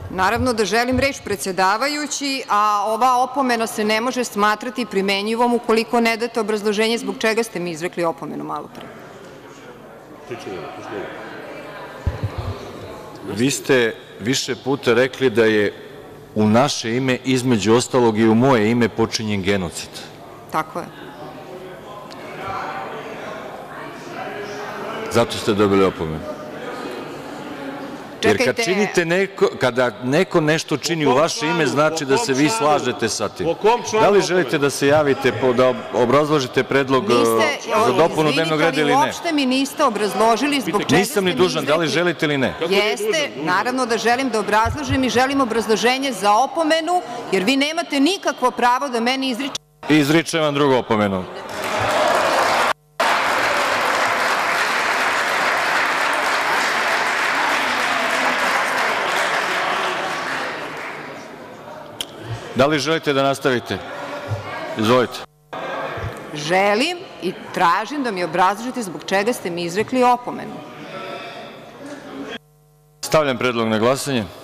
Naravno da želim reč, predsedavajući, a ova opomena se ne može smatrati primenjivom ukoliko ne date obrazloženje zbog čega ste mi izrekli opomenu malopre. Vi ste više puta rekli da je u naše ime, između ostalog i u moje ime, počinjen genocid. Tako je. Zato ste dobili opomenu. Jer kada neko nešto čini u vaše ime, znači da se vi slažete sa tim. Da li želite da se javite, da obrazložite predlog za dopunu dnevnog reda ili ne? Uopšte mi niste obrazložili zbog čega ste mi izrekli. Nisam ni dužan, da li želite ili ne? Jeste, naravno da želim da obrazložim i želim obrazloženje za opomenu, jer vi nemate nikakvo pravo da meni izričete. Izričem vam drugu opomenu. Da li želite da nastavite? Izvolite. Želim i tražim da mi obrazložite zbog čega ste mi izrekli opomenu. Stavljam predlog na glasanje.